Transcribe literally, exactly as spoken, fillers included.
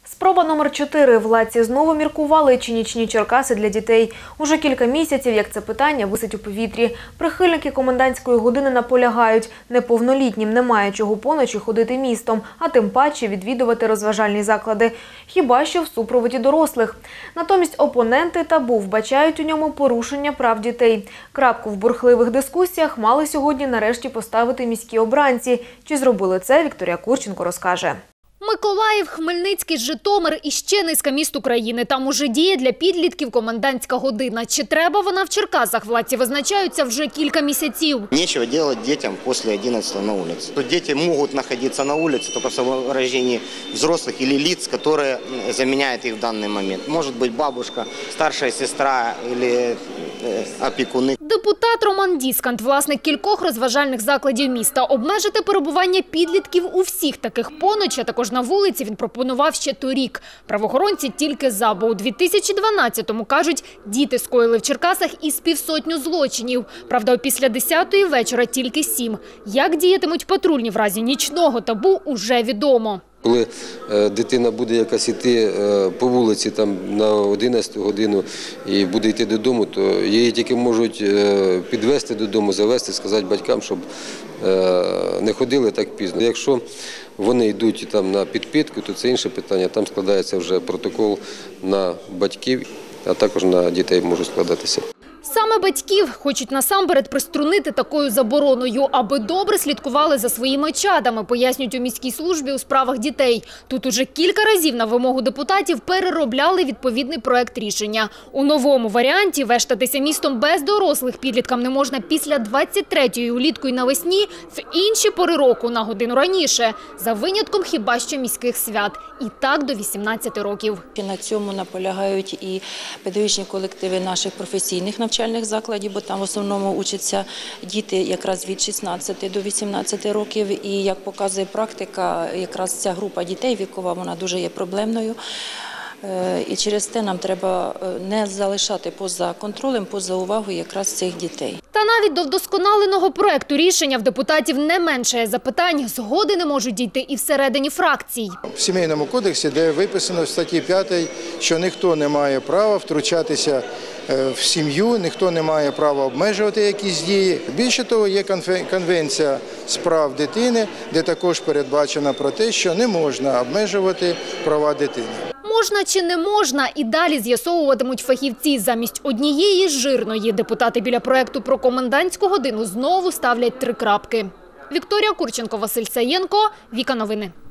Спроба номер чотири. Владці знову міркували, чи нічні Черкаси для дітей. Уже кілька місяців, як це питання висить у повітрі. Прихильники комендантської години наполягають, неповнолітнім немає чого поночі ходити містом, а тим паче відвідувати розважальні заклади. Хіба що в супроводі дорослих. Натомість опоненти табу вбачають у ньому порушення прав дітей. Крапку в бурхливих дискусіях мали сьогодні нарешті поставити міські обранці. Чи зробили це, Вікторія Курченко розкаже. Миколаїв, Хмельницький, Житомир і ще низка міст України. Там уже діє для підлітків комендантська година. Чи треба вона в Черкасах, владці визначаються вже кілька місяців. Нечего делать детям после одиннадцати на улице. Дети могут находиться на улице только в сопровождении взрослых или лиц, которые заменяют их в данный момент. Может быть бабушка, старшая сестра или опікуни. Депутат Роман Діскант, власник кількох розважальних закладів міста. Обмежити перебування підлітків у всіх таких поночі, а також на вулиці він пропонував ще торік. Правоохоронці тільки за, бо у дві тисячі дванадцятому, кажуть, діти скоїли в Черкасах із півсотню злочинів. Правда, опісля десятої вечора тільки сім. Як діятимуть патрульні в разі нічного табу, уже відомо. Коли дитина буде якась йти по вулиці там, на одинадцяту годину і буде йти додому, то її тільки можуть підвезти додому, завезти, сказати батькам, щоб не ходили так пізно. Якщо вони йдуть там на підпитку, то це інше питання. Там складається вже протокол на батьків, а також на дітей можуть складатися. Саме батьків хочуть насамперед приструнити такою забороною, аби добре слідкували за своїми чадами, пояснюють у міській службі у справах дітей. Тут уже кілька разів на вимогу депутатів переробляли відповідний проект рішення. У новому варіанті вештатися містом без дорослих підліткам не можна після двадцять третьої улітку і навесні, в інші пори року на годину раніше, за винятком хіба що міських свят. І так до вісімнадцяти років. На цьому наполягають і педагогічні колективи наших професійних навчальних закладів, бо там в основному учаться діти якраз від шістнадцяти до вісімнадцяти років. І, як показує практика, якраз ця група дітей вікова, вона дуже є проблемною. І через те нам треба не залишати поза контролем, поза увагою якраз цих дітей. Та навіть до вдосконаленого проекту рішення в депутатів не меншає запитань. Згоди не можуть дійти і всередині фракцій. В Сімейному кодексі, де виписано в статті п'ятій, що ніхто не має права втручатися в сім'ю, ніхто не має права обмежувати якісь дії. Більше того, є конвенція з прав дитини, де також передбачено про те, що не можна обмежувати права дитини. Можна чи не можна, і далі з'ясовуватимуть фахівці. Замість однієї жирної депутати біля проекту про комендантську годину знову ставлять три крапки. Вікторія Курченко, Василь Саєнко, Віка Новини.